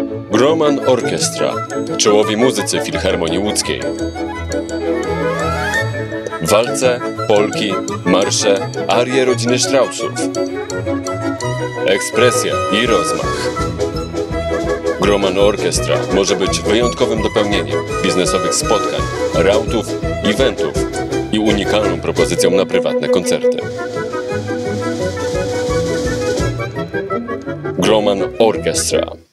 Groman Orkiestra, czołowi muzycy Filharmonii Łódzkiej. Walce, polki, marsze, arie rodziny Straussów. Ekspresja i rozmach. Groman Orkiestra może być wyjątkowym dopełnieniem biznesowych spotkań, rautów, eventów i unikalną propozycją na prywatne koncerty. Groman Orkiestra.